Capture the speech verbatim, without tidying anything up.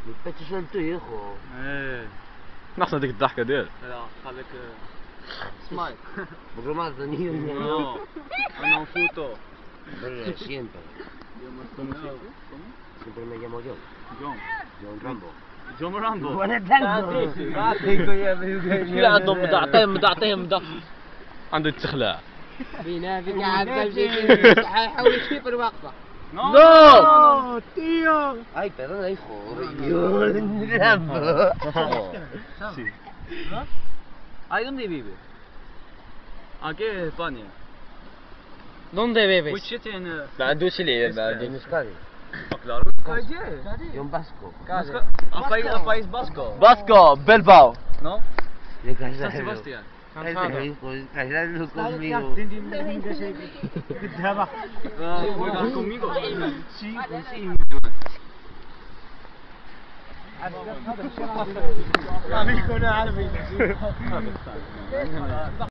بقيت شلتو يا خو. ايه ناقصنا ديك الضحكة ديالك. لا قال لك سمايل. بقول ما ظني نو انا فوتو. بقول siempre. Siempre me llamo John. John. John Rambo. جون رامبو. وانا تانجو. بعطيكوا يا بيو. عندهم مدعطيهم مدعطيهم مدع. عنده التخلاع. فينا فيك عاد تمشي حيحاول يشوف الوقفة. نو تيو. Ay, perdona, hijo. John Rambo. Sí. Ay, ¿dónde vive? Aquí en España. ¿Dónde bebes? Which city in uh, ما عندوش العيال ما De عندوش. Euskadi. Claro. John Vasco. A país, a país vasco. باسكو بلباو. ¿No? De San casarlo. Sebastián. Ese hijo, casarlo conmigo. Ah, ¿juegas conmigo? Sí, sí. عربي